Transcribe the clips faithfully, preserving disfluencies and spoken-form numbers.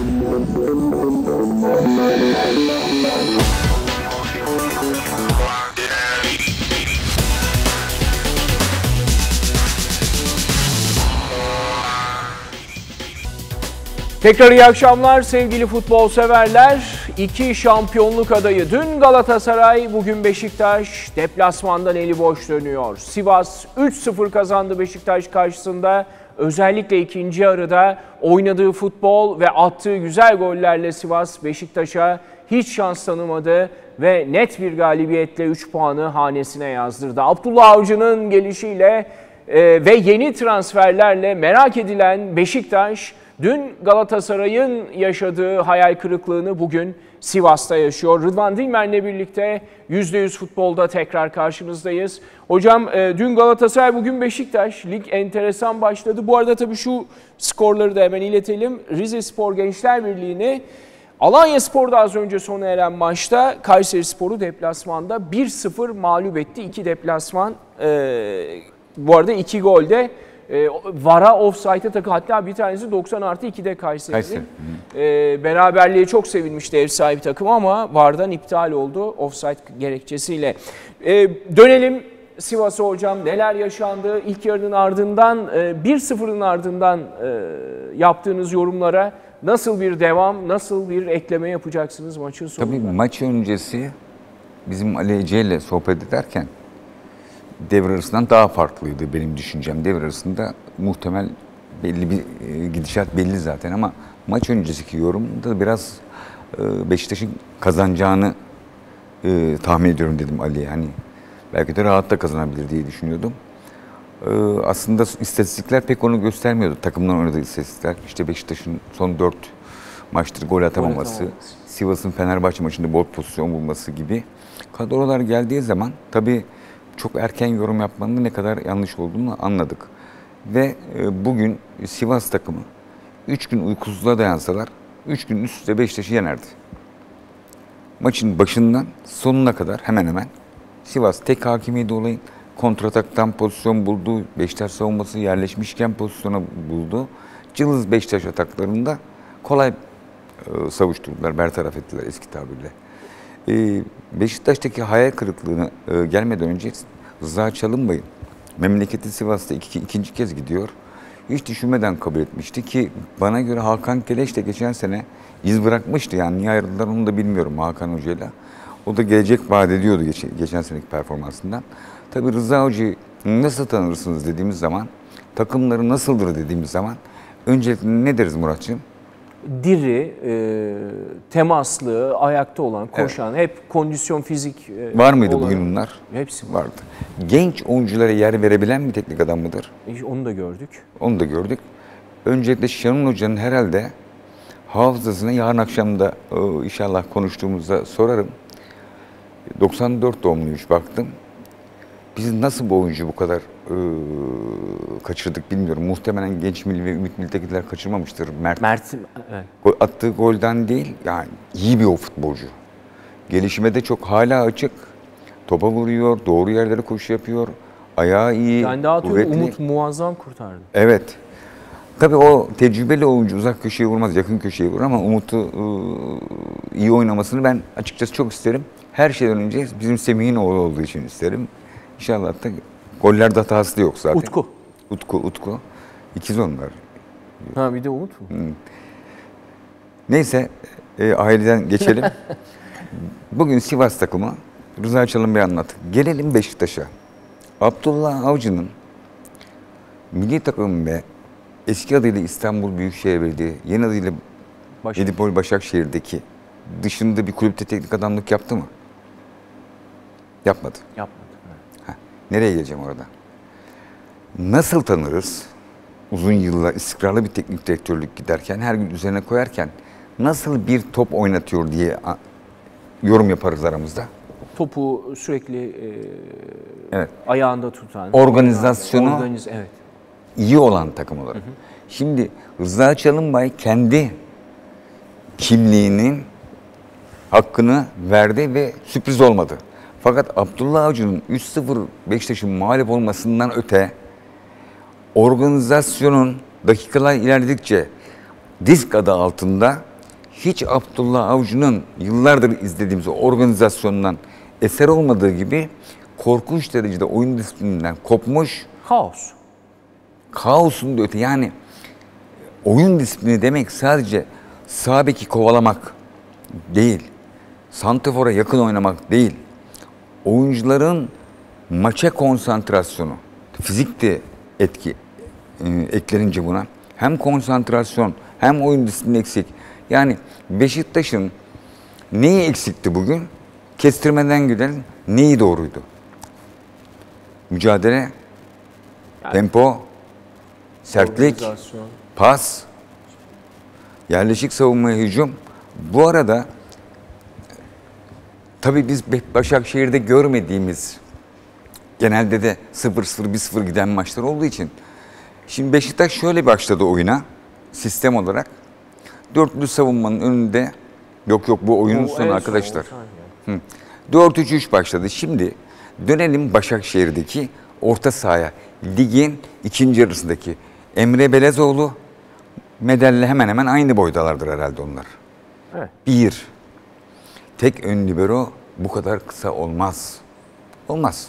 Tekrar iyi akşamlar sevgili futbol severler. İki şampiyonluk adayı. Dün Galatasaray, bugün Beşiktaş deplasmandan eli boş dönüyor. Sivas üç sıfır kazandı Beşiktaş karşısında. Özellikle ikinci yarıda oynadığı futbol ve attığı güzel gollerle Sivas Beşiktaş'a hiç şans tanımadı ve net bir galibiyetle üç puanı hanesine yazdırdı. Abdullah Avcı'nın gelişiyle e, ve yeni transferlerle merak edilen Beşiktaş, dün Galatasaray'ın yaşadığı hayal kırıklığını bugün Sivas'ta yaşıyor. Rıdvan Dilmen'le birlikte yüzde yüz futbolda tekrar karşınızdayız. Hocam e, dün Galatasaray, bugün Beşiktaş. Lig enteresan başladı. Bu arada tabii şu skorları da hemen iletelim. Rizespor Gençler Birliği'ni Alanyaspor'da az önce sona eren maçta Kayserispor'u deplasmanda bir sıfır mağlup etti. İki deplasman, e, bu arada iki golde E, VAR'a offside'e takı, hatta bir tanesi doksan artı ikide Kayseri'nin. E, beraberliğe çok sevinmişti ev sahibi takım ama VAR'dan iptal oldu offside gerekçesiyle. E, dönelim Sivas'a hocam, neler yaşandı? İlk yarının ardından, e, bir sıfırın ardından e, yaptığınız yorumlara nasıl bir devam, nasıl bir ekleme yapacaksınız maçın sonunda? Tabii maç öncesi bizim Ali Ece ile sohbet ederken devre arasından daha farklıydı benim düşüncem. Devre arasında muhtemel belli bir gidişat belli zaten ama maç öncesiki yorumda biraz Beşiktaş'ın kazanacağını tahmin ediyorum dedim Ali'ye. Hani belki de rahat da kazanabilir diye düşünüyordum. Aslında istatistikler pek onu göstermiyordu. Takımdan oynadığı istatistikler. İşte Beşiktaş'ın son dört maçtır gol atamaması, Sivas'ın Fenerbahçe maçında bol pozisyon bulması gibi kadrolar geldiği zaman tabii çok erken yorum yapmanın ne kadar yanlış olduğunu anladık. Ve bugün Sivas takımı üç gün uykusuzluğa dayansalar üç gün üst üste Beşiktaş'ı yenerdi. Maçın başından sonuna kadar hemen hemen Sivas tek hakimiydi olayın. Kontrataktan pozisyon buldu. Beşiktaş savunması yerleşmişken pozisyona buldu. Cılız Beşiktaş ataklarında kolay e, savuşturdular, bertaraf ettiler eski tabirle. Ee, Beşiktaş'taki hayal kırıklığına e, gelmeden önce Rıza Çalınbay'ın memleketi Sivas'ta iki, ikinci kez gidiyor. Hiç düşünmeden kabul etmişti ki bana göre Hakan Keleş de geçen sene iz bırakmıştı. Yani niye ayrıldılar onu da bilmiyorum Hakan Hoca'yla. O da gelecek vaat ediyordu geçen, geçen seneki performansından. Tabii Rıza Hoca'yı nasıl tanırsınız dediğimiz zaman, takımları nasıldır dediğimiz zaman öncelikle ne deriz Muratçığım? Diri, e, temaslı, ayakta olan, koşan, evet. Hep kondisyon fizik e, var mıydı olan, bugün bunlar? Hepsi vardı. Genç oyunculara yer verebilen bir teknik adam mıdır? E, onu da gördük. Onu da gördük. Öncelikle Şenol Hoca'nın herhalde hafızasına yarın akşam da e, inşallah konuştuğumuzda sorarım. doksan dört doğumluymuş baktım. Biz nasıl bu oyuncu bu kadar e, kaçırdık bilmiyorum. Muhtemelen genç milli ve Ümit Milli'dekiler kaçırmamıştır. Mert, Mert evet. Attığı golden değil, yani iyi bir o futbolcu. Gelişime de çok hala açık. Topa vuruyor, doğru yerlere koşu yapıyor. Ayağı iyi, yani daha kuvvetli. Umut muazzam kurtardı. Evet. Tabii o tecrübeli oyuncu uzak köşeye vurmaz, yakın köşeye vurur ama Umut'u e, iyi oynamasını ben açıkçası çok isterim. Her şeyden önce bizim Semih'in oğlu olduğu için isterim. İnşallah da gollerde hatası da yok zaten. Utku. Utku, Utku. İkiz onlar. Ha bir de Umut mu? Hmm. Neyse, e, aileden geçelim. Bugün Sivas takımı, Rıza Çalınbay'ı anlattık. Gelelim Beşiktaş'a. Abdullah Avcı'nın milli takım ve eski adıyla İstanbul Büyükşehir Belediye, yeni adıyla Edipol Başakşehir'deki dışında bir kulüpte teknik adamlık yaptı mı? Yapmadı. Yapmadı. Heh, nereye geleceğim orada? Nasıl tanırız? Uzun yıllar istikrarlı bir teknik direktörlük giderken, her gün üzerine koyarken nasıl bir top oynatıyor diye yorum yaparız aramızda. Topu sürekli e, evet. ayağında tutan. Organizasyonu organiz, evet. iyi olan takım olarak. Hı hı. Şimdi Rıza Çalınbay kendi kimliğinin hakkını verdi ve sürpriz olmadı. Fakat Abdullah Avcı'nın üç sıfır Beşiktaş'ın mağlup olmasından öte organizasyonun dakikalar ilerledikçe disk adı altında hiç Abdullah Avcı'nın yıllardır izlediğimiz organizasyondan eser olmadığı gibi korkunç derecede oyun disiplininden kopmuş. Kaos. Kaosun da öte. Yani oyun disiplini demek sadece sağ beki kovalamak değil. Santrfor'a yakın oynamak değil. Oyuncuların maça konsantrasyonu, fizik de etki e, eklenince buna hem konsantrasyon hem oyun disiplini eksik. Yani Beşiktaş'ın neyi eksikti bugün? Kestirmeden gidelim. Neyi doğruydu? Mücadele, yani, tempo, sertlik, pas, yerleşik savunmaya hücum. Bu arada tabii biz Başakşehir'de görmediğimiz, genelde de sıfır sıfır bir sıfır giden maçlar olduğu için. Şimdi Beşiktaş şöyle başladı oyuna sistem olarak. Dörtlü savunmanın önünde, yok yok bu oyunun o, sonu arkadaşlar. dört üç üç başladı. Şimdi dönelim Başakşehir'deki orta sahaya. Ligin ikinci yarısındaki Emre Belezoğlu, Medel'le hemen hemen aynı boydalardır herhalde onlar. Evet. Bir, tek ön libero bu kadar kısa olmaz. Olmaz.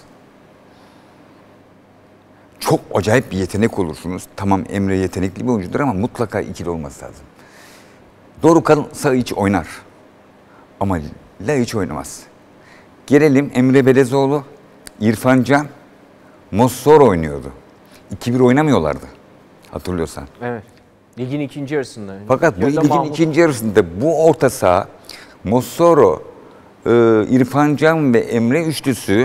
Çok acayip bir yetenek olursunuz. Tamam Emre yetenekli bir oyuncudur ama mutlaka ikili olması lazım. Dorukhan sağ iç oynar. Ama la iç oynamaz. Gelelim Emre Belezoğlu, İrfan Can, Mossoro oynuyordu. iki bir oynamıyorlardı. Hatırlıyorsan. Evet. Ligin ikinci yarısında. Fakat bu ligin Mahmut... ikinci yarısında bu orta saha Mossoro, e, İrfan Can ve Emre üçlüsü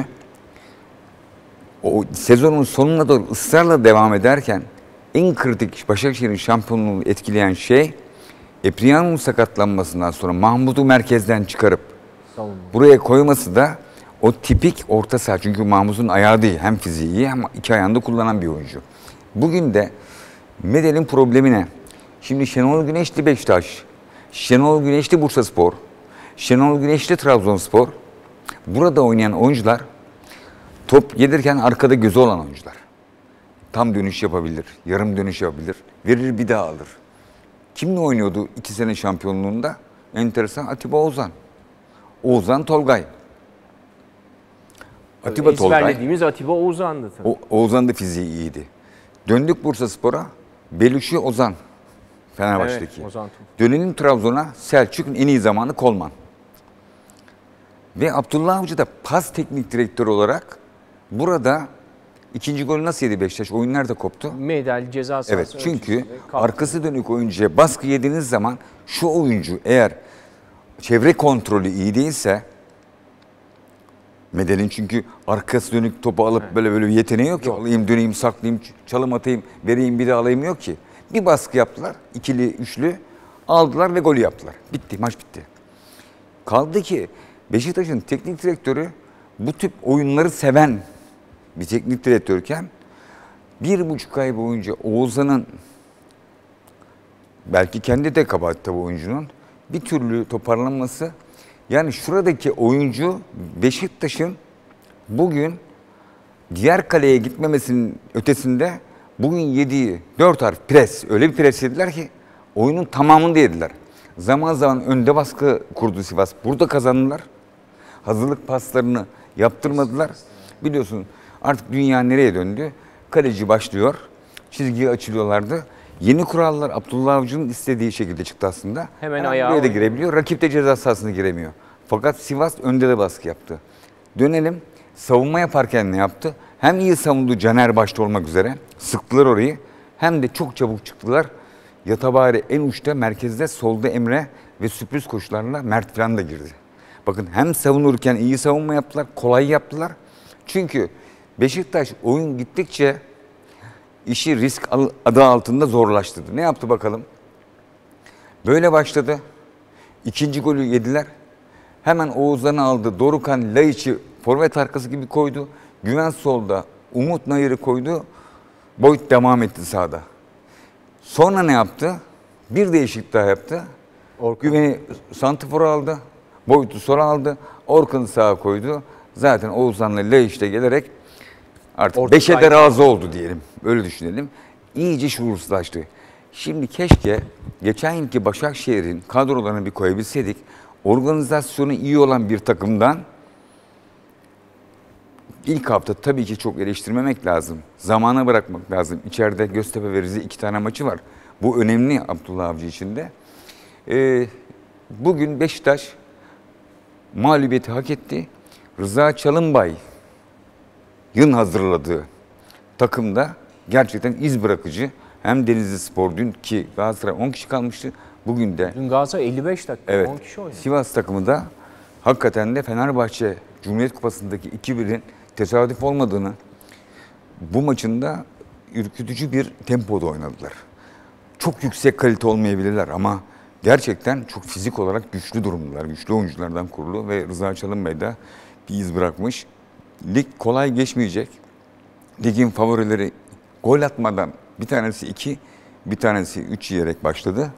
o sezonun sonuna doğru ısrarla devam ederken en kritik Başakşehir'in şampiyonluğunu etkileyen şey Epriano'nun sakatlanmasından sonra Mahmut'u merkezden çıkarıp Savunma. buraya koyması da o tipik orta saha. Çünkü Mahmut'un ayağı değil, hem fiziği iyi hem iki ayağında kullanan bir oyuncu. Bugün de Medel'in problemi ne? Şimdi Şenol Güneşli Beşiktaş, Şenol Güneşli Bursaspor, Şenol Güneşli Trabzonspor, burada oynayan oyuncular top gelirken arkada gözü olan oyuncular. Tam dönüş yapabilir, yarım dönüş yapabilir, verir bir daha alır. Kimle oynuyordu iki sene şampiyonluğunda? Enteresan, Atiba Oğuzhan. Oğuzhan Tolgay. Atiba Tolgay. Ezberlediğimiz Atiba Oğuzhan'dı tabii. O, Oğuzhan da fiziği iyiydi. Döndük Bursaspor'a, Beluşi Ozan. Fenerbahçe'deki. Evet, Ozan. Dönelim Trabzon'a, Selçuk'un en iyi zamanı Kolman. Ve Abdullah Avcı da pas teknik direktör olarak burada ikinci golü nasıl yedi Beşiktaş? Oyun nerede koptu? Medal ceza sahası. Evet, çünkü arkası dönük oyuncuya baskı yediğiniz zaman şu oyuncu eğer çevre kontrolü iyi değilse, Medel'in çünkü arkası dönük topu alıp evet. böyle böyle bir yeteneği yok ki. Yok. Alayım, döneyim, saklayayım, çalım atayım, vereyim bir de alayım yok ki. Bir baskı yaptılar, ikili, üçlü aldılar ve golü yaptılar. Bitti, maç bitti. Kaldı ki Beşiktaş'ın teknik direktörü bu tip oyunları seven bir teknik direktörken bir buçuk ay boyunca Oğuzhan'ın, belki kendi de kabahat tabii oyuncunun, bir türlü toparlanması. Yani şuradaki oyuncu Beşiktaş'ın bugün diğer kaleye gitmemesinin ötesinde bugün yediği dört harf pres, öyle bir pres yediler ki oyunun tamamını yediler. Zaman zaman önde baskı kurdu Sivas. Burada kazandılar. Hazırlık paslarını yaptırmadılar. Biliyorsun artık dünya nereye döndü? Kaleci başlıyor. Çizgiye açılıyorlardı. Yeni kurallar Abdullah Avcı'nın istediği şekilde çıktı aslında. Hemen yani ayağı buraya da girebiliyor. Rakip de ceza sahasına giremiyor. Fakat Sivas önde de baskı yaptı. Dönelim. Savunma yaparken ne yaptı? Hem iyi savundu Caner başta olmak üzere. Sıktılar orayı. Hem de çok çabuk çıktılar. Yatabari en uçta, merkezde solda Emre ve sürpriz koşularla Mert falan da girdi. Bakın hem savunurken iyi savunma yaptılar, kolay yaptılar. Çünkü Beşiktaş oyun gittikçe işi risk adı altında zorlaştırdı. Ne yaptı bakalım? Böyle başladı. İkinci golü yediler. Hemen Oğuzhan'ı aldı. Dorukhan Laiç'i forvet arkası gibi koydu. Güven solda. Umut Nayır'ı koydu. Boyut devam etti sahada. Sonra ne yaptı? Bir değişiklik daha yaptı. Orkun. Güven'i santrfora aldı. Boyut'u sola aldı. Orkun'u sağa koydu. Zaten Oğuzhan'la Laiç'le gelerek artık beşe de razı oldu diyelim. Öyle düşünelim. İyice şuursuzlaştı. Şimdi keşke geçen yılki Başakşehir'in kadrolarını bir koyabilseydik. Organizasyonu iyi olan bir takımdan ilk hafta tabii ki çok eleştirmemek lazım. Zamana bırakmak lazım. İçeride Göztepe ve Rize iki tane maçı var. Bu önemli Abdullah Avcı için de. Ee, bugün Beşiktaş mağlubiyeti hak etti. Rıza Çalınbay'ın hazırladığı takımda gerçekten iz bırakıcı. Hem Denizli Spor dün ki Galatasaray on kişi kalmıştı. Bugün de Dün Galatasaray elli beş dakika evet, on kişi oynadı. Sivas takımı da hakikaten de Fenerbahçe Cumhuriyet Kupası'ndaki iki birin tesadüf olmadığını, bu maçında ürkütücü bir tempoda oynadılar. Çok yüksek kalite olmayabilirler ama gerçekten çok fizik olarak güçlü durumdalar. Güçlü oyunculardan kurulu ve Rıza Çalınbay da bir iz bırakmış. Lig kolay geçmeyecek. Ligin favorileri gol atmadan bir tanesi iki, bir tanesi üç yiyerek başladı.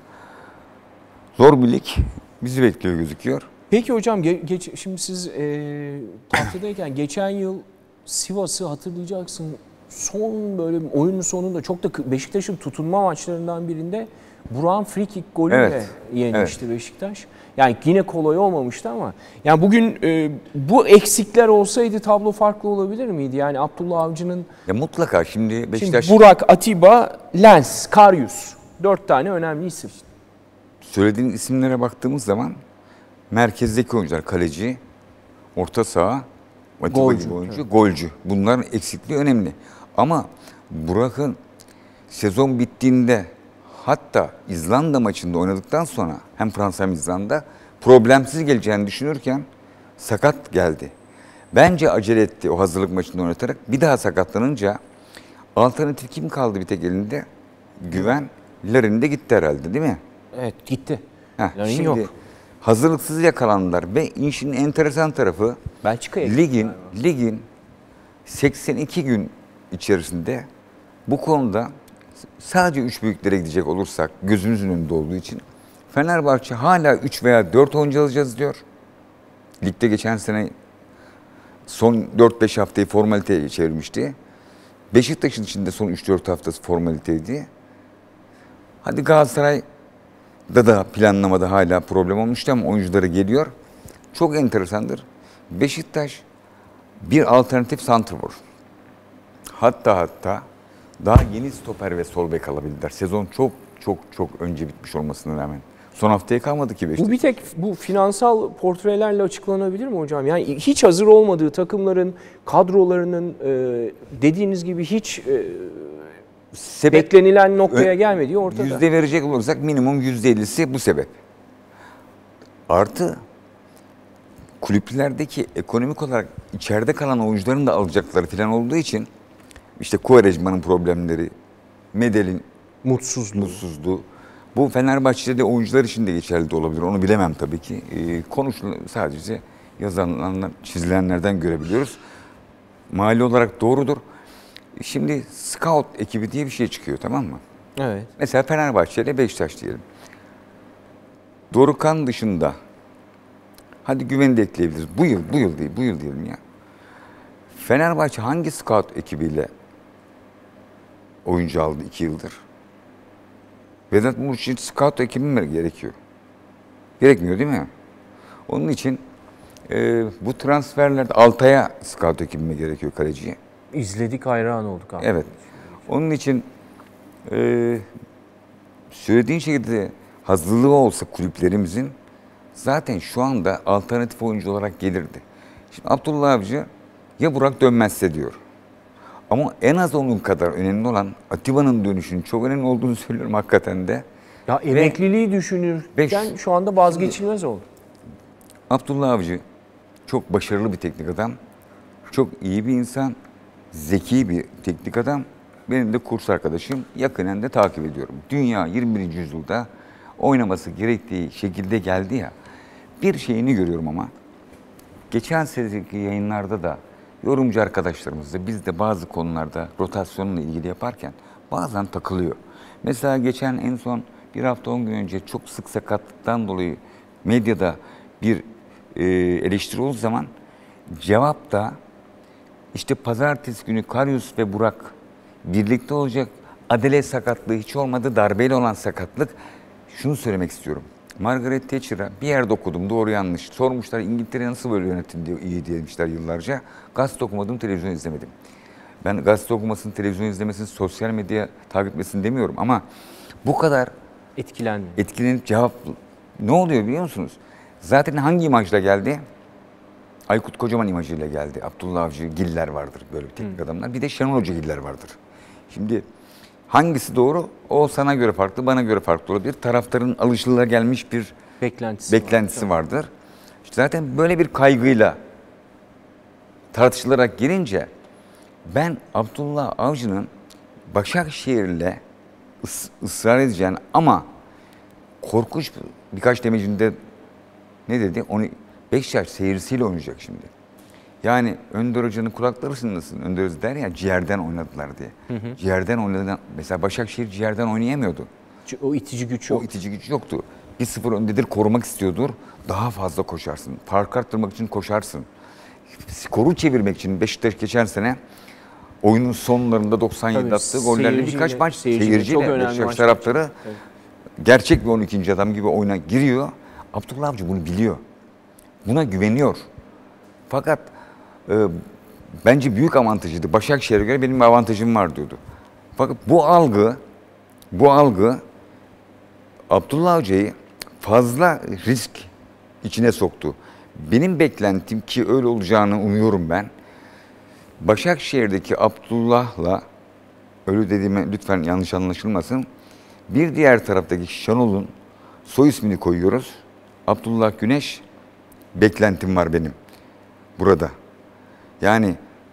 Zor bir lig bizi bekliyor gözüküyor. Peki hocam ge- geç, şimdi siz e, tahtıdayken geçen yıl Sivas'ı hatırlayacaksın. Son böyle oyunun sonunda çok da Beşiktaş'ın tutunma maçlarından birinde Burak'ın free kick golüyle Evet, yenmişti evet. Beşiktaş. Yani yine kolay olmamıştı ama yani bugün e, bu eksikler olsaydı tablo farklı olabilir miydi? Yani Abdullah Avcı'nın Ya mutlaka şimdi Beşiktaş şimdi Burak, Atiba, Lens, Karius dört tane önemli isim. söylediğin isimlere baktığımız zaman merkezdeki oyuncular kaleci, orta saha, Atiba Golcü, gibi oyuncu, evet. golcü. Bunların eksikliği önemli. Ama Burak'ın sezon bittiğinde hatta İzlanda maçında oynadıktan sonra hem Fransa hem İzlanda problemsiz geleceğini düşünürken sakat geldi. Bence acele etti o hazırlık maçında oynatarak. Bir daha sakatlanınca alternatif kim kaldı bir tek elinde? Güven, Larin de gitti herhalde değil mi? Evet gitti. Heh, Yani şimdi yok. hazırlıksız yakalandılar ve işin enteresan tarafı Belçika'ya ligin gittiler. ligin seksen iki gün içerisinde bu konuda sadece üç büyüklere gidecek olursak gözümüzün önünde olduğu için Fenerbahçe hala üç veya dört oyuncu alacağız diyor. Ligde geçen sene son dört beş haftayı formaliteye çevirmişti. Beşiktaş'ın içinde son üç dört haftası formaliteydi. Hadi Galatasaray'da da planlamada hala problem olmuştu ama oyuncuları geliyor. Çok enteresandır. Beşiktaş bir alternatif santrfor. Hatta hatta daha yeni stoper ve sol bek alabildiler. Sezon çok çok çok önce bitmiş olmasına rağmen. Son haftaya kalmadı ki Beşiktaş. Bu bir tek bu finansal portrelerle açıklanabilir mi hocam? Yani hiç hazır olmadığı takımların kadrolarının e, dediğiniz gibi hiç e, Sebep, beklenilen noktaya gelmediği ortada. yüzde verecek olursak minimum yüzde ellisi bu sebep. Artı kulüplerdeki ekonomik olarak içeride kalan oyuncuların da alacakları falan olduğu için işte Quaresma'nın problemleri, Medel'in Mutsuzluğu. mutsuzluğu. Bu Fenerbahçe'de oyuncular için de geçerli de olabilir. Onu bilemem tabii ki. Ee, konuşulan sadece yazılanlar, çizilenlerden görebiliyoruz. Mali olarak doğrudur. Şimdi scout ekibi diye bir şey çıkıyor, tamam mı? Evet. Mesela Fenerbahçe ile Beşiktaş diyelim. Dorukhan dışında hadi Güven'i de ekleyebiliriz. Bu yıl, bu yıl değil, bu yıl diyelim ya. Fenerbahçe hangi scout ekibiyle oyuncu aldı iki yıldır? Vedat Muriç için scout ekibi mi gerekiyor? Gerekmiyor değil mi? Onun için e, bu transferlerde Altay'a scout ekibi mi gerekiyor kaleciye? İzledik, hayran olduk abi. Evet. Onun için e, söylediğin şekilde hazırlığı olsa kulüplerimizin zaten şu anda alternatif oyuncu olarak gelirdi. Şimdi Abdullah Avcı ya Burak dönmezse diyor. Ama en az onun kadar önemli olan Atiba'nın dönüşünün çok önemli olduğunu söylüyorum hakikaten de. Ya emekliliği düşünürken Beş- şu anda vazgeçilmez oldu. Abdullah Avcı çok başarılı bir teknik adam. Çok iyi bir insan. Zeki bir teknik adam. Benim de kurs arkadaşım. Yakinen de takip ediyorum. Dünya yirmi birinci yüzyılda oynaması gerektiği şekilde geldi ya. Bir şeyini görüyorum ama. Geçen seneki yayınlarda da yorumcu arkadaşlarımızla biz de bazı konularda rotasyonla ilgili yaparken bazen takılıyor. Mesela geçen en son bir hafta on gün önce çok sık sakatlıktan dolayı medyada bir e, eleştiri olduğu zaman cevap da işte pazartesi günü Karius ve Burak birlikte olacak Adele sakatlığı hiç olmadı. Darbeyle olan sakatlık. Şunu söylemek istiyorum. Margaret Thatcher'a bir yerde okudum, doğru yanlış. Sormuşlar İngiltere nasıl böyle yönetim diye iyi demişler yıllarca. Gazete okumadım, televizyon izlemedim. Ben gazete okumasını, televizyon izlemesini, sosyal medya takip etmesini demiyorum ama bu kadar etkilendi. Etkilenip cevap ne oluyor biliyor musunuz? Zaten hangi imajla geldi? Aykut Kocaman imajıyla geldi. Abdullah Avcı Giller vardır böyle bir teknik hmm. adamlar. Bir de Şenol Hoca Giller vardır. Şimdi hangisi doğru? O sana göre farklı, bana göre farklı olabilir. Taraftarın alışılagelmiş bir beklentisi, beklentisi var. vardır. İşte zaten böyle bir kaygıyla tartışılarak gelince ben Abdullah Avcı'nın Başakşehir'le ıs- ısrar edeceğini ama korkunç birkaç demecinde ne dedi? Onu beş yaş seyircisiyle oynayacak şimdi. Yani Önder Hoca'nın kulakları sınırsın. Önder Hoca der ya ciğerden oynadılar diye. Hı hı. Ciğerden oynadılar. Mesela Başakşehir ciğerden oynayamıyordu. O itici güç yok. O itici güç yoktu. bir sıfır öndedir, korumak istiyordur. Daha fazla koşarsın. Fark arttırmak için koşarsın. Skoru çevirmek için Beşiktaş geçen sene oyunun sonlarında doksan yedi attığı gollerle birkaç maç seyirciyle Beşiktaş taraftarı evet. gerçek bir on ikinci adam gibi oyuna giriyor. Abdullah Avcı bunu biliyor. Buna güveniyor. Fakat e, bence büyük avantajıydı. Başakşehir'e göre benim bir avantajım var diyordu. Fakat bu algı bu algı Abdullah Avcı'yı fazla risk içine soktu. Benim beklentim ki öyle olacağını umuyorum ben. Başakşehir'deki Abdullah'la, öyle dediğime lütfen yanlış anlaşılmasın, bir diğer taraftaki Şenol'un soy ismini koyuyoruz. Abdullah Güneş beklentim var benim burada. Yani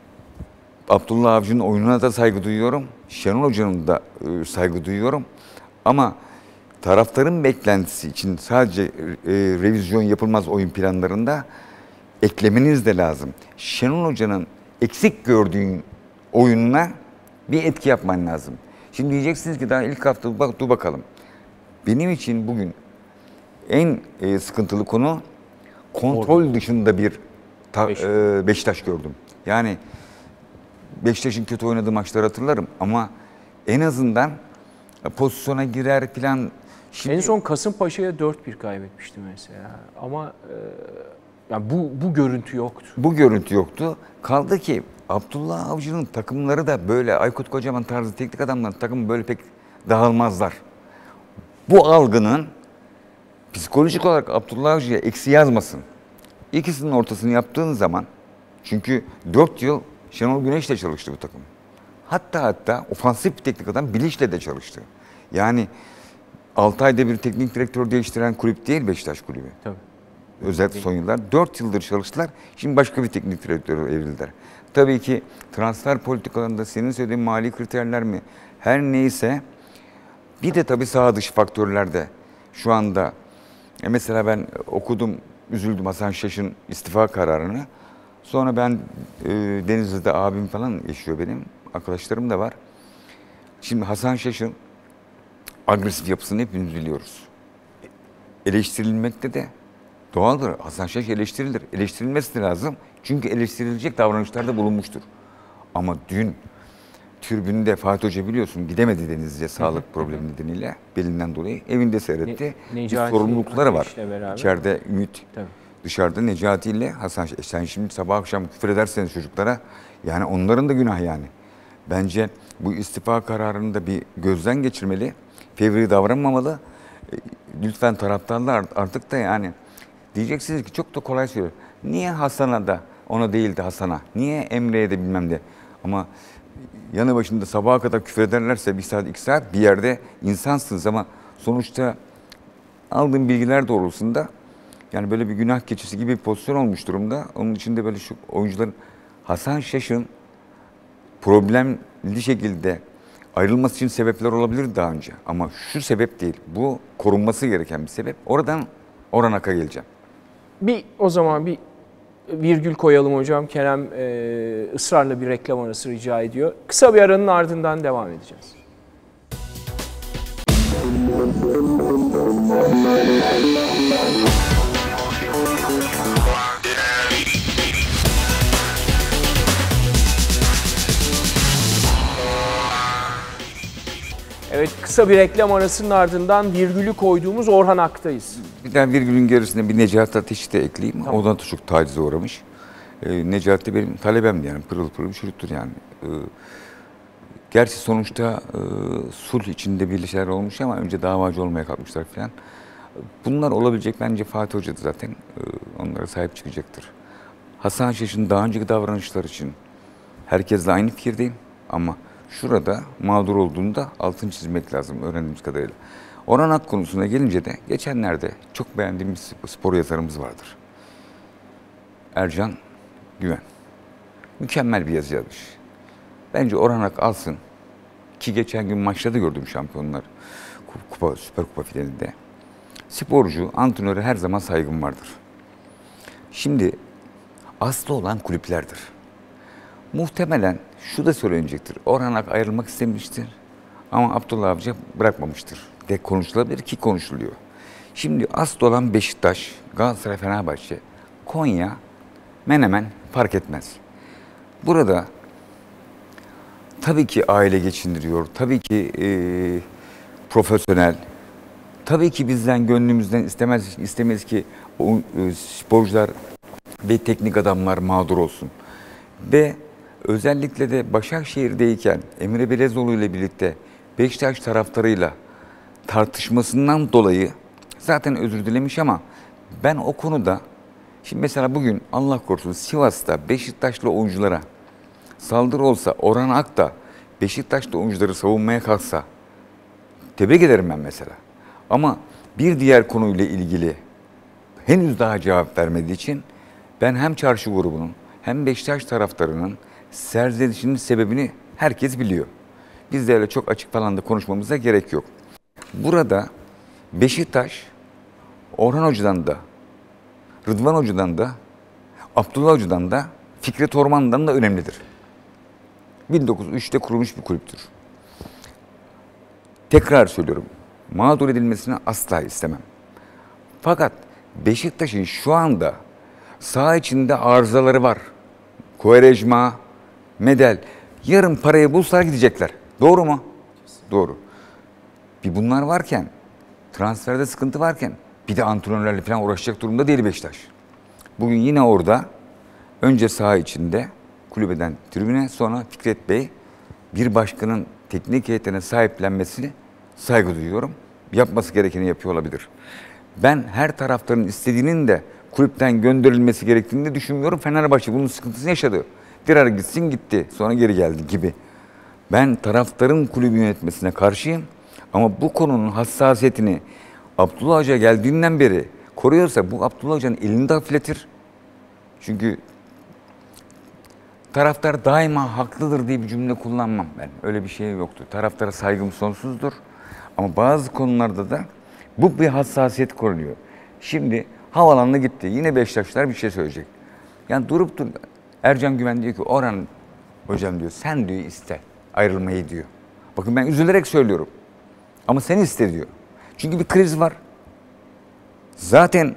Abdullah Avcı'nın oyununa da saygı duyuyorum. Şenol Hoca'nın da e, saygı duyuyorum. Ama taraftarın beklentisi için sadece e, revizyon yapılmaz oyun planlarında eklemeniz de lazım. Şenol Hoca'nın eksik gördüğün oyununa bir etki yapman lazım. Şimdi diyeceksiniz ki daha ilk hafta bak, dur bakalım. Benim için bugün en e, sıkıntılı konu kontrol Orada. dışında bir ta, Beşiktaş. E, Beşiktaş gördüm. Yani Beşiktaş'ın kötü oynadığı maçları hatırlarım ama en azından pozisyona girer falan. Şimdi... En son Kasımpaşa'ya dört bir kaybetmişti mesela ama e, yani bu, bu görüntü yoktu. Bu görüntü yoktu. Kaldı ki Abdullah Avcı'nın takımları da böyle Aykut Kocaman tarzı teknik adamların takımı böyle pek dağılmazlar. Bu algının psikolojik olarak Abdullah Avcı'ya eksi yazmasın. İkisinin ortasını yaptığın zaman, çünkü dört yıl Şenol Güneş'le çalıştı bu takım. Hatta hatta ofansif bir teknik adam Bilic'le de çalıştı. Yani altı ayda bir teknik direktör değiştiren kulüp değil Beşiktaş kulübü. Tabii. Özellikle son yıllar. dört yıldır çalıştılar. Şimdi başka bir teknik direktöre evrildiler. Tabii ki transfer politikalarında senin söylediğin mali kriterler mi? Her neyse. Bir de tabii saha dışı faktörler de şu anda. E mesela ben okudum, üzüldüm Hasan Şaş'ın istifa kararını. Sonra ben e, Denizli'de abim falan yaşıyor benim. Arkadaşlarım da var. Şimdi Hasan Şaş'ın agresif yapısını hepimiz biliyoruz. Eleştirilmekte de doğaldır. Hasan Şaş eleştirilir. Eleştirilmesi de lazım. Çünkü eleştirilecek davranışlarda bulunmuştur. Ama dün tribünde Fatih Hoca biliyorsun gidemedi Denizli'ye sağlık problemi nedeniyle belinden dolayı. Evinde seyretti. Ne, bir sorumlulukları var. İçeride Ümit, tabii. Dışarıda Necati ile Hasan Şaş. Sen şimdi sabah akşam küfür ederseniz çocuklara yani onların da günah yani. Bence bu istifa kararını da bir gözden geçirmeli. Fevri davranmamalı. Lütfen taraftarlar artık da yani diyeceksiniz ki çok da kolay söylüyor. Niye Hasan'a da ona değil de Hasan'a? Niye Emre'ye de bilmem de? Ama yanı başında sabaha kadar küfür ederlerse bir saat iki saat bir yerde insansınız ama sonuçta aldığım bilgiler doğrultusunda yani böyle bir günah keçisi gibi bir pozisyon olmuş durumda. Onun için de böyle şu oyuncuların Hasan Şaş'ın problemli şekilde ayrılması için sebepler olabilir daha önce. Ama şu sebep değil. Bu korunması gereken bir sebep. Oradan Oranak'a geleceğim. Bir o zaman bir virgül koyalım hocam. Kerem e, ısrarla bir reklam arası rica ediyor. Kısa bir aranın ardından devam edeceğiz. Kısa bir reklam arasının ardından virgülü koyduğumuz Orhan Ak'tayız. Bir tane virgülün gerisine bir Necati Ateş'i de ekleyeyim. Tamam. Ondan da çok tacize uğramış. Ee, Necati benim talebemdi yani. Pırıl pırıl bir çocuktur yani. Ee, gerçi sonuçta e, sulh içinde bir şeyler olmuş ama önce davacı olmaya kalkmışlar falan. Bunlar olabilecek bence Fatih Hoca'da zaten. Ee, onlara sahip çıkacaktır. Hasan Şaş'ın daha önceki davranışlar için herkesle aynı fikirdeyim. Ama şurada mağdur olduğunda altını çizmek lazım öğrendiğimiz kadarıyla. Orhan Ak konusuna gelince de geçenlerde çok beğendiğim bir spor yazarımız vardır. Ercan Güven. Mükemmel bir yazı yazmış. Bence Orhan Ak alsın ki geçen gün maçta da gördüm şampiyonlar. Kupa, Süper Kupa finalinde. Sporcu, antrenöre her zaman saygım vardır. Şimdi aslı olan kulüplerdir. Muhtemelen şu da söylenecektir. Orhan Ak ayrılmak istemiştir ama Abdullah Avcı bırakmamıştır de konuşulabilir ki konuşuluyor. Şimdi asıl olan Beşiktaş, Galatasaray, Fenerbahçe, Konya, Menemen fark etmez. Burada tabii ki aile geçindiriyor, tabii ki e, profesyonel, tabii ki bizden gönlümüzden istemez istemez ki o, e, sporcular ve teknik adamlar mağdur olsun. Ve özellikle de Başakşehir'deyken Emre Belezoğlu ile birlikte Beşiktaş taraftarıyla tartışmasından dolayı zaten özür dilemiş ama ben o konuda şimdi mesela bugün Allah korusun Sivas'ta Beşiktaşlı oyunculara saldırı olsa Orhan Ak da Beşiktaşlı oyuncuları savunmaya kalksa tebrik ederim ben mesela. Ama bir diğer konuyla ilgili henüz daha cevap vermediği için ben hem çarşı grubunun hem Beşiktaş taraftarının serzenişinin sebebini herkes biliyor. Biz de öyle çok açık falan da konuşmamıza gerek yok. Burada Beşiktaş, Orhan Hoca'dan da, Rıdvan Hoca'dan da, Abdullah Hoca'dan da, Fikret Orman'dan da önemlidir. bin dokuz yüz üçte kurulmuş bir kulüptür. Tekrar söylüyorum, mağdur edilmesini asla istemem. Fakat Beşiktaş'ın şu anda saha içinde arızaları var. Quaresma, Medel. Yarın parayı bulsalar gidecekler. Doğru mu? Doğru. Bir bunlar varken, transferde sıkıntı varken bir de antrenörlerle falan uğraşacak durumda değil Beşiktaş. Bugün yine orada önce saha içinde kulübeden tribüne sonra Fikret Bey bir başkanın teknik heyetine sahiplenmesini saygı duyuyorum. Yapması gerekeni yapıyor olabilir. Ben her taraftarın istediğinin de kulüpten gönderilmesi gerektiğini de düşünmüyorum. Fenerbahçe bunun sıkıntısını yaşadı. Bir ara gitsin gitti sonra geri geldi gibi. Ben taraftarın kulübü yönetmesine karşıyım. Ama bu konunun hassasiyetini Abdullah Hoca geldiğinden beri koruyorsa bu Abdullah Hoca'nın elini de hafifletir. Çünkü taraftar daima haklıdır diye bir cümle kullanmam ben. Öyle bir şey yoktu. Taraftara saygım sonsuzdur. Ama bazı konularda da bu bir hassasiyet korunuyor. Şimdi havalanına gitti. Yine Beşiktaşlar bir şey söyleyecek. Yani durup dur. Ercan Güven diyor ki Orhan hocam diyor sen diyor iste ayrılmayı diyor. Bakın ben üzülerek söylüyorum. Ama sen iste diyor. Çünkü bir kriz var. Zaten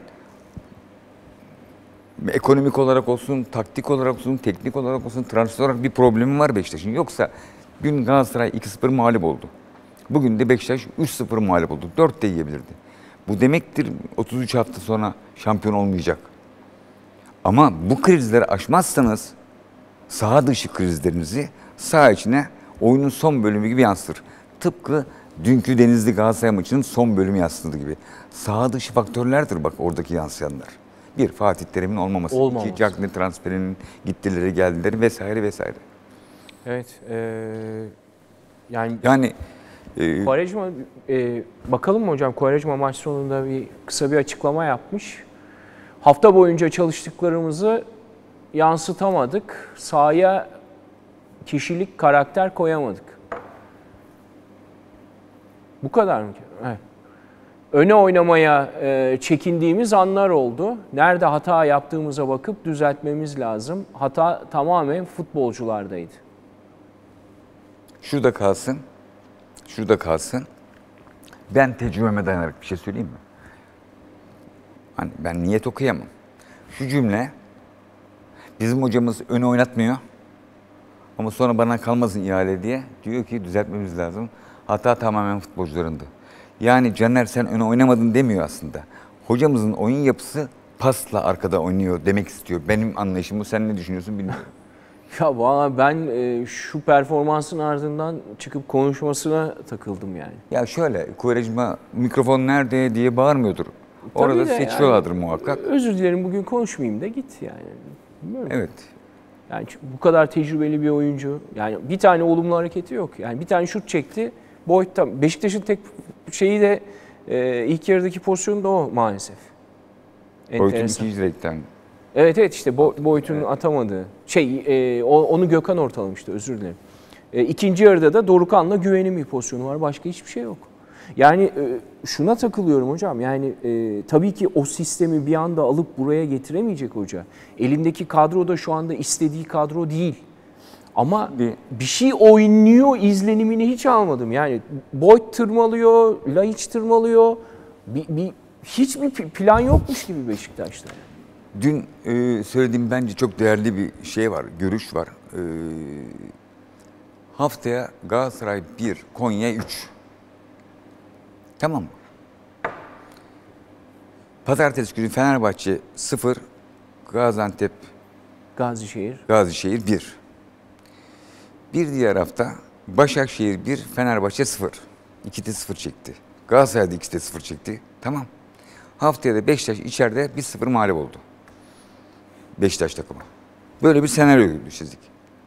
ekonomik olarak olsun, taktik olarak olsun, teknik olarak olsun, transfer olarak bir problemi var Beşiktaş'ın. Yoksa dün Galatasaray iki sıfır mağlup oldu. Bugün de Beşiktaş üç sıfır mağlup oldu. dört de yiyebilirdi. Bu demektir otuz üç hafta sonra şampiyon olmayacak. Ama bu krizleri aşmazsanız saha dışı krizlerinizi saha içine oyunun son bölümü gibi yansıtır. Tıpkı dünkü Denizli Galatasaray maçının son bölümü yansıttığı gibi. Saha dışı faktörlerdir bak oradaki yansıyanlar. Bir, Fatih Terim'in olmaması. Olmaması. İki, Cagney transferinin gittileri geldileri vesaire vesaire. Evet. Ee, yani Yani e, Quaresma, e, bakalım mı hocam? Quaresma maç sonunda bir kısa bir açıklama yapmış. Hafta boyunca çalıştıklarımızı yansıtamadık. Sahaya kişilik, karakter koyamadık. Bu kadar mı? Evet. Öne oynamaya e, çekindiğimiz anlar oldu. Nerede hata yaptığımıza bakıp düzeltmemiz lazım. Hata tamamen futbolculardaydı. şurada kalsın. Şurada kalsın. Ben tecrübeme dayanarak bir şey söyleyeyim mi? Hani ben niyet okuyamam. Şu cümle bizim hocamız öne oynatmıyor. Ama sonra bana kalmasın ihale diye diyor ki düzeltmemiz lazım. Hata tamamen futbolcularındı. Yani Caner sen öne oynamadın demiyor aslında. Hocamızın oyun yapısı pasla arkada oynuyor demek istiyor. Benim anlayışım bu. Sen ne düşünüyorsun bilmiyorum. Ya valla ben e, şu performansın ardından çıkıp konuşmasına takıldım yani. Ya şöyle, Quaresma mikrofon nerede diye bağırmıyordur. Orada Tabii de seçiyorlardır yani, muhakkak. Özür dilerim bugün konuşmayayım da git yani. Bilmiyorum. Evet. Yani bu kadar tecrübeli bir oyuncu. Yani bir tane olumlu hareketi yok. Yani bir tane şut çekti. Boyd'da. Beşiktaş'ın tek şeyi de e, ilk yarıdaki pozisyonu da o maalesef. Boyd'un Enteresan. ikinci direkten. Evet evet işte Bo- Boyd'un evet. atamadığı. Şey e, onu Gökhan ortalamıştı, özür dilerim. E, ikinci yarıda da Dorukhan'la Güven'in bir pozisyonu var. Başka hiçbir şey yok. Yani e, şuna takılıyorum hocam. Yani e, tabii ki o sistemi bir anda alıp buraya getiremeyecek hoca. Elindeki kadro da şu anda istediği kadro değil. Ama bir, bir şey oynuyor izlenimini hiç almadım. Yani Boyd tırmalıyor, Laiç tırmalıyor. Bir, bir, hiçbir plan yokmuş gibi Beşiktaş'ta. Dün e, söylediğim bence çok değerli bir şey var, görüş var. E, haftaya Galatasaray bir, Konya üç. Tamam mı? Pazartesi günü Fenerbahçe sıfır, Gaziantep, Gazişehir. Gazişehir bir. Bir diğer hafta Başakşehir bir, Fenerbahçe sıfır. ikide sıfır çekti. Galatasaray'da ikide sıfır çekti. Tamam. Haftaya da Beşiktaş içeride bir sıfır mağlup oldu. Beşiktaş takımı. Böyle bir senaryo çizdik.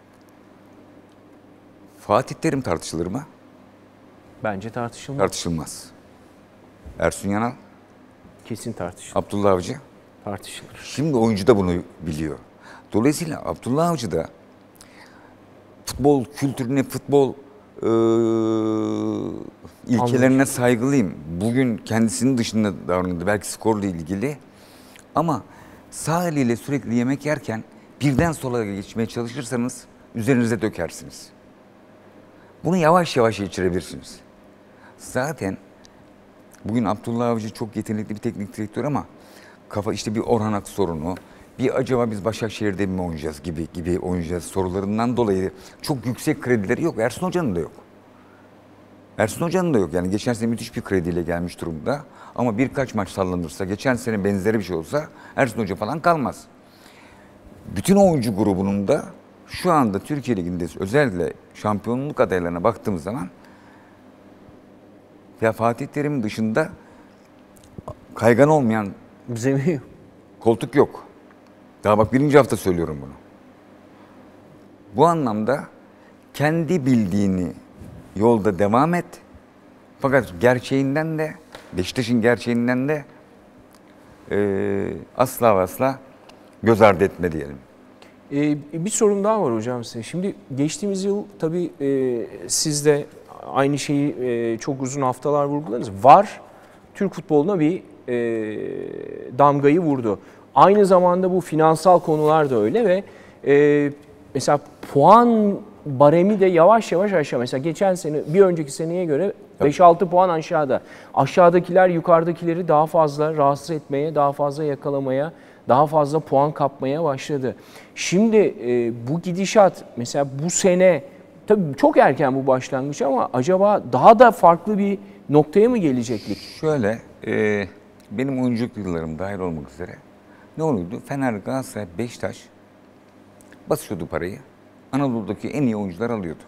Fatih Terim tartışılır mı? Bence tartışılmaz. Tartışılmaz. Ersun Yanal? Kesin tartışılır. Abdullah Avcı? Tartışılır. Şimdi oyuncu da bunu biliyor. Dolayısıyla Abdullah Avcı da futbol kültürüne, futbol e, ilkelerine saygılıyım. Bugün kendisinin dışında davranıldı. Belki skorla ilgili. Ama sağ eliyle sürekli yemek yerken birden sola geçmeye çalışırsanız üzerinize dökersiniz. Bunu yavaş yavaş geçirebilirsiniz. Zaten bugün Abdullah Avcı çok yetenekli bir teknik direktör ama kafa işte bir Orhan Ak sorunu, bir acaba biz Başakşehir'de mi oynayacağız gibi gibi oynayacağız sorularından dolayı çok yüksek kredileri yok. Ersun Hoca'nın da yok. Ersun Hoca'nın da yok. Yani geçen sene müthiş bir krediyle gelmiş durumda. Ama birkaç maç sallanırsa, geçen sene benzeri bir şey olsa Ersun Hoca falan kalmaz. Bütün oyuncu grubunun da şu anda Türkiye Ligi'nde özellikle şampiyonluk adaylarına baktığımız zaman ya Fatih Terim'in dışında kaygan olmayan zemin koltuk yok. Daha bak birinci hafta söylüyorum bunu. Bu anlamda kendi bildiğini yolda devam et. Fakat gerçeğinden de, Beşiktaş'ın gerçeğinden de e, asla ve asla göz ardı etme diyelim. Ee, bir sorum daha var hocam size. Şimdi geçtiğimiz yıl tabii e, siz de aynı şeyi e, çok uzun haftalar vurguladınız. VAR Türk futboluna bir e, damgayı vurdu. Aynı zamanda bu finansal konular da öyle ve e, mesela puan baremi de yavaş yavaş aşağı. Mesela geçen sene bir önceki seneye göre beş altı puan aşağıda. Aşağıdakiler yukarıdakileri daha fazla rahatsız etmeye, daha fazla yakalamaya, daha fazla puan kapmaya başladı. Şimdi e, bu gidişat mesela bu sene tabii çok erken bu başlangıç ama acaba daha da farklı bir noktaya mı geleceklik? Şöyle e, benim oyunculuk yıllarım dahil olmak üzere ne oluyordu? Fener, Galatasaray, Beşiktaş basıyordu parayı. Anadolu'daki en iyi oyuncular alıyordu.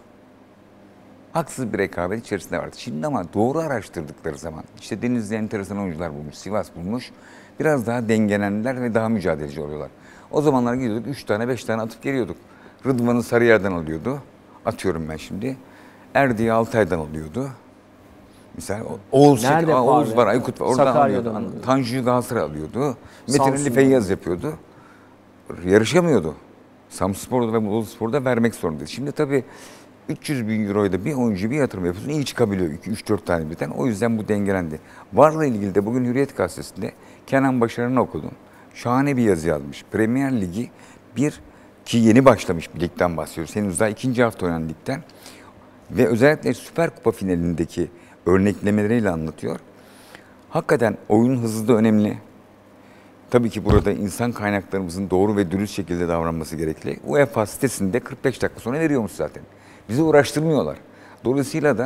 Haksız bir rekabet içerisinde vardı. Şimdi ama doğru araştırdıkları zaman işte Denizli enteresan oyuncular bulmuş, Sivas bulmuş. Biraz daha dengelendiler ve daha mücadeleci oluyorlar. O zamanlar gidiyorduk, üç tane, beş tane atıp geliyorduk. Rıdvan'ı Sarıyer'den alıyordu. Atıyorum ben şimdi. Erdi'yi Altay'dan alıyordu. Mesela Oğuz, Nerede Sek, Oğuz var, Aykut var. Oradan alıyordu. alıyordu. Tanju'yu Galatasaray alıyordu. Metin Ali Feyyaz yapıyordu. Yarışamıyordu. Samspor'da ve Boluspor'da vermek zorundaydı. Şimdi tabii üç yüz bin euroyu da bir oyuncu bir yatırım yapıyorsun, iyi çıkabiliyor iki üç dört tane birden. O yüzden bu dengelendi. VAR'la ilgili de bugün Hürriyet Gazetesi'nde Kenan Başaran'ı okudum. Şahane bir yazı yazmış. Premier Ligi bir, ki yeni başlamış bir ligden bahsediyoruz. Henüz daha ikinci hafta oynanan ligden. Ve özellikle Süper Kupa finalindeki örneklemeleriyle anlatıyor. Hakikaten oyun hızı da önemli. Tabii ki burada insan kaynaklarımızın doğru ve dürüst şekilde davranması gerekli. UEFA sitesinde kırk beş dakika sonra veriyormuş zaten. Bizi uğraştırmıyorlar. Dolayısıyla da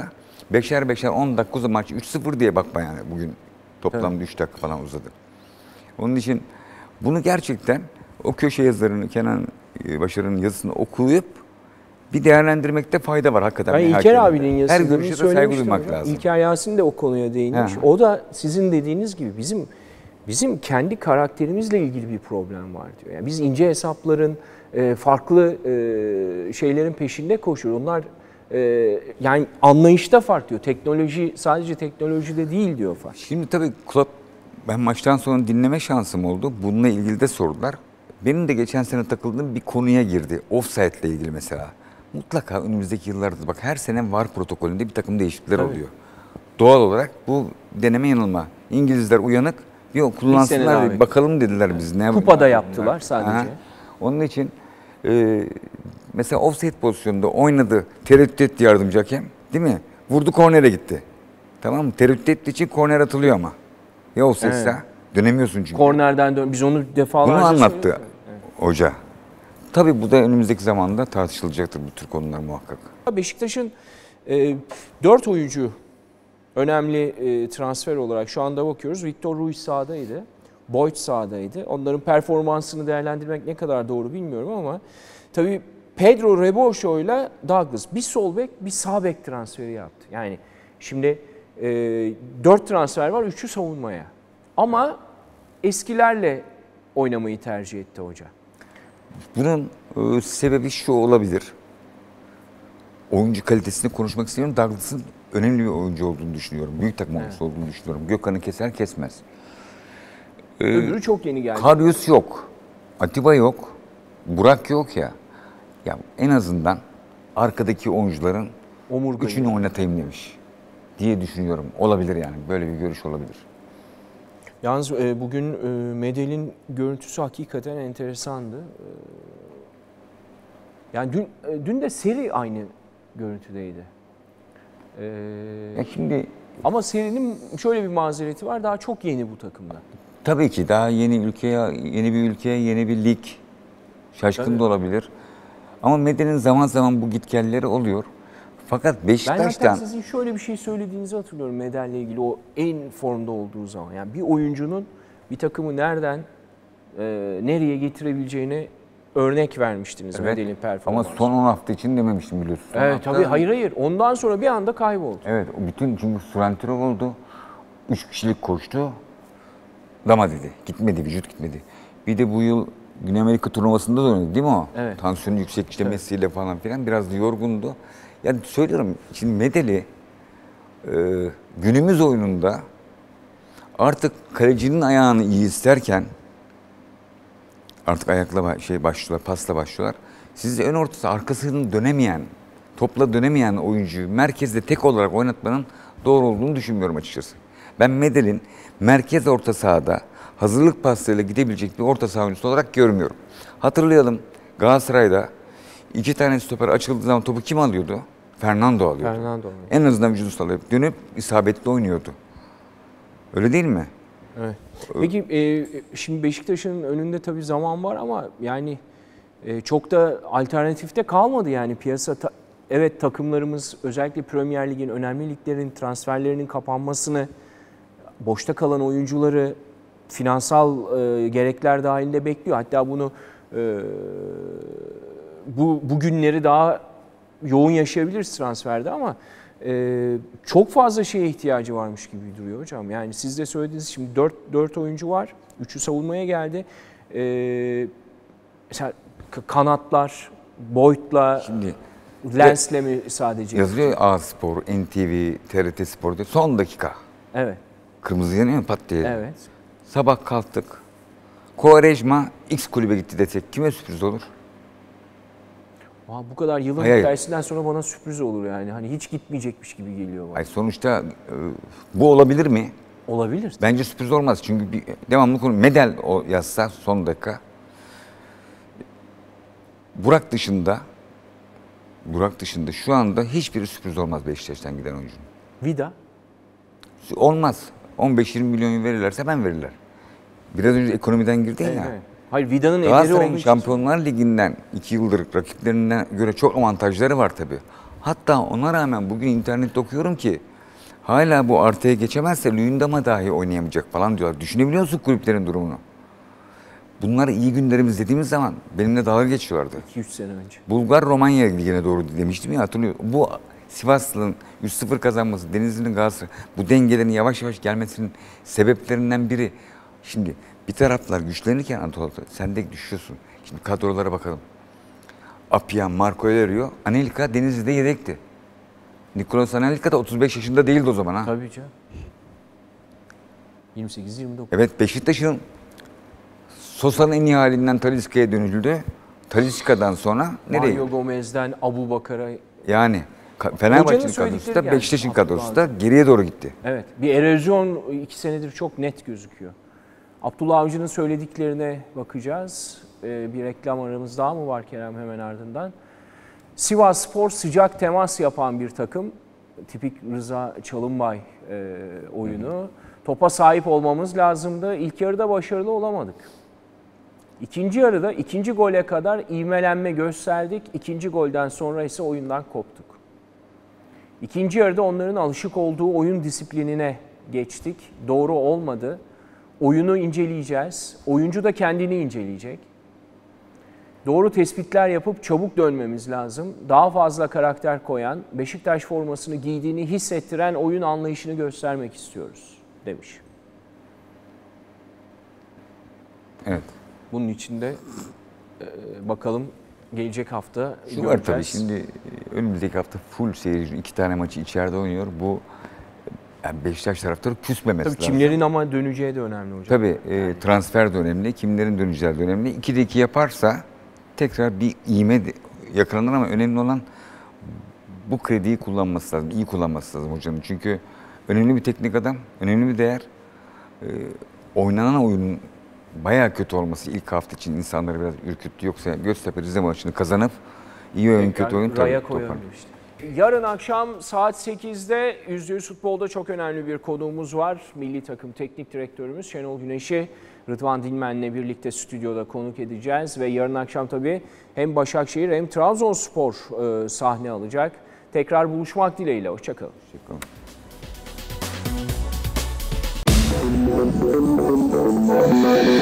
beşer beşer on dakika uzadı maç. üç sıfır diye bakma yani bugün. Toplamda Evet. üç dakika falan uzadı. Onun için bunu gerçekten o köşe yazarını, Kenan Başarı'nın yazısını okuyup bir değerlendirmekte fayda var hakikaten. Ben İlker hakikaten. abinin Her yazısını görüşe de saygı söylemiştim duymak hocam. lazım. İlker Yasin de o konuya değinmiş. Ha. O da sizin dediğiniz gibi bizim bizim kendi karakterimizle ilgili bir problem var diyor. Yani biz ince hesapların, e, farklı e, şeylerin peşinde koşuyoruz. Onlar e, yani anlayışta fark diyor. Teknoloji sadece teknolojide değil diyor fark. Şimdi tabii Klopp, ben maçtan sonra dinleme şansım oldu. Bununla ilgili de sordular. Benim de geçen sene takıldığım bir konuya girdi. Offside ile ilgili mesela. Mutlaka önümüzdeki yıllarda bak her sene VAR protokolünde bir takım değişiklikler Tabii. oluyor. Doğal olarak bu deneme yanılma. İngilizler uyanık. Bir o kullansınlar bir bakalım dediler biz. Ne Kupada yaptılar sadece. Aha. Onun için e, mesela offside pozisyonunda oynadı. Tereddüt etti yardımcı hakem. Değil mi? Vurdu kornere gitti. Tamam mı? Tereddüt ettiği için korner atılıyor ama. Ya offside'sa Evet. dönemiyorsun çünkü. Kornerden dön. Biz onu defalarca Bunu anlattı söyledik. hoca. Tabii bu da önümüzdeki zamanda tartışılacaktır bu tür konular muhakkak. Beşiktaş'ın e, dört oyuncu önemli e, transfer olarak şu anda bakıyoruz. Victor Ruiz sahadaydı. Boyd sahadaydı. Onların performansını değerlendirmek ne kadar doğru bilmiyorum ama tabii Pedro Reboşo ile Douglas bir sol bek bir sağ bek transferi yaptı. Yani şimdi e, dört transfer var, üçü savunmaya. Ama eskilerle oynamayı tercih etti hoca. Bunun e, sebebi şu olabilir. Oyuncu kalitesini konuşmak istiyorum. Douglas'ın önemli bir oyuncu olduğunu düşünüyorum. Büyük takım oyuncusu evet. olduğunu düşünüyorum. Gökhan'ı keser kesmez. Ee, Öbürü çok yeni geldi. Karius yok. Atiba yok. Burak yok ya. Ya en azından arkadaki oyuncuların Omurgayı. Üçünü oynatayım demiş diye düşünüyorum. Olabilir yani. Böyle bir görüş olabilir. Yalnız e, bugün e, Medel'in görüntüsü hakikaten enteresandı. E, yani dün e, dün de seri aynı görüntüdeydi. E, ya şimdi ama serinin şöyle bir mazereti var. Daha çok yeni bu takımda. Tabii ki daha yeni ülkeye, yeni bir ülkeye, yeni bir lig. Şaşkın tabii. da olabilir. Ama Medel'in zaman zaman bu gitgelleri oluyor. Fakat Beşiktaş'tan... Ben hatta sizin şöyle bir şey söylediğinizi hatırlıyorum Medel'le ilgili o en formda olduğu zaman. Yani bir oyuncunun bir takımı nereden e, nereye getirebileceğine örnek vermiştiniz evet. Medel'in performansı. Ama son on hafta için dememiştim biliyorsun. Son evet hafta... tabii hayır hayır. Ondan sonra bir anda kayboldu. Evet bütün çünkü Surentirov oldu. Üç kişilik koştu. Dama dedi. Gitmedi, vücut gitmedi. Bir de bu yıl Güney Amerika turnuvasında da oynadı değil mi o? Evet. Tansiyonu yüksek işte evet. Messi'yle falan filan. Biraz da yorgundu. Yani söylüyorum şimdi Medel'i e, günümüz oyununda artık kalecinin ayağını iyi isterken artık ayakla şey başlıyorlar, pasla başlıyorlar. Sizi ön ortası arkasını dönemeyen, topla dönemeyen oyuncuyu merkezde tek olarak oynatmanın doğru olduğunu düşünmüyorum açıkçası. Ben Medel'in merkez orta sahada hazırlık paslarıyla gidebilecek bir orta saha oyuncusu olarak görmüyorum. Hatırlayalım Galatasaray'da iki tane stoper açıldığı zaman topu kim alıyordu? Fernando alıyordu. Fernando. En azından vücudu sallayıp dönüp isabetli oynuyordu. Öyle değil mi? Evet. Peki e, şimdi Beşiktaş'ın önünde tabii zaman var ama yani e, çok da alternatifte kalmadı yani piyasa. Ta, evet takımlarımız özellikle Premier Lig'in önemli liglerin transferlerinin kapanmasını, boşta kalan oyuncuları finansal e, gerekler dahilinde bekliyor. Hatta bunu e, bu bugünleri daha yoğun yaşayabiliriz transferde ama e, çok fazla şeye ihtiyacı varmış gibi duruyor hocam. Yani siz de söylediğiniz şimdi dört oyuncu var. üçü savunmaya geldi. E, mesela kanatlar, Boyd'la, şimdi Lens'le mi sadece? Yazılıyor A Spor, N T V, T R T Spor diye son dakika. Evet. Kırmızı yanıyor mu pat diye. Evet. Sabah kalktık. Quaresma X kulübe gitti desek kime sürpriz olur? Aa, bu kadar yılın hayır, hikayesinden sonra bana sürpriz olur yani. Hani hiç gitmeyecekmiş gibi geliyor bana. Ay sonuçta e, bu olabilir mi? Olabilir. Bence sürpriz olmaz. Çünkü bir, devamlı konu Medel o yazsa son dakika. Burak dışında Burak dışında şu anda hiçbir sürpriz olmaz Beşiktaş'tan giden oyuncunun. Vida? Olmaz. on beş yirmi milyon verirlerse ben verirler. Biraz önce ekonomiden girdin evet, ya. Evet. Hayır Vida'nın elleri olduğu Galatasaray'ın için. Şampiyonlar Ligi'nden iki yıldır rakiplerinden göre çok avantajları var tabii. Hatta ona rağmen bugün internette okuyorum ki hala bu artıya geçemezse Luyendam'a dahi oynayamayacak falan diyorlar. Düşünebiliyor musun kulüplerin durumunu? Bunlar iyi günlerimiz dediğimiz zaman benimle dalga geçiyorlardı. iki üç sene önce. Bulgar Romanya ligine doğru demiştim ya, hatırlıyor. Bu Sivaslı'nın üç sıfır kazanması, Denizli'nin Galatasaray, bu dengelerin yavaş yavaş gelmesinin sebeplerinden biri. Şimdi bir taraflar güçlenirken Anadolu'da sen de düşüyorsun. Şimdi kadrolara bakalım. Apia, Marco Aurelio, Anelka Denizli'de yedekti. Nikolaos Anelka da otuz beş yaşında değildi o zaman ha. Tabii canım. yirmi sekiz yirmi dokuz. Evet, Beşiktaş'ın Sosa'nın en iyi halinden Talisca'ya dönüldü. Talisca'dan sonra nereye? Mario Gomez'den Abu Bakar'a. Yani Fenerbahçe'nin kadrosu da Beşiktaş'ın kadrosu da geriye doğru gitti. Evet, bir erozyon iki senedir çok net gözüküyor. Abdullah Avcı'nın söylediklerine bakacağız. Ee, bir reklam aramız daha mı var Kerem, hemen ardından? Sivasspor sıcak temas yapan bir takım. Tipik Rıza Çalınbay e, oyunu. Topa sahip olmamız lazımdı. İlk yarıda başarılı olamadık. İkinci yarıda ikinci gole kadar ivmelenme gösterdik. İkinci golden sonra ise oyundan koptuk. İkinci yarıda onların alışık olduğu oyun disiplinine geçtik. Doğru olmadı. Oyunu inceleyeceğiz. Oyuncu da kendini inceleyecek. Doğru tespitler yapıp çabuk dönmemiz lazım. Daha fazla karakter koyan, Beşiktaş formasını giydiğini hissettiren oyun anlayışını göstermek istiyoruz demiş. Evet. Bunun için de e, bakalım gelecek hafta Şu göreceğiz. var tabii, şimdi önümüzdeki hafta full seyirci, iki tane maçı içeride oynuyor. Bu yani Beşiktaş taraftarı küsmemesi Tabii lazım. kimlerin ama döneceği de önemli hocam. Tabii e, transfer de önemli, kimlerin döneceği de önemli. ikide iki yaparsa tekrar bir iğme yakalanır ama önemli olan bu krediyi kullanması lazım, iyi kullanması lazım hocanın. Çünkü önemli bir teknik adam, önemli bir değer. E, oynanan oyunun bayağı kötü olması ilk hafta için insanları biraz ürküttü. Yoksa Göztepe Rize maçını kazanıp iyi oyun kötü oyun tabii toparlar. Işte. Yarın akşam saat sekizde yüzde yüz Futbol'da çok önemli bir konuğumuz var. Milli takım teknik direktörümüz Şenol Güneş'i Rıdvan Dilmen'le birlikte stüdyoda konuk edeceğiz. Ve yarın akşam tabii hem Başakşehir hem Trabzonspor e, sahne alacak. Tekrar buluşmak dileğiyle. Hoşçakalın. Hoşçakalın.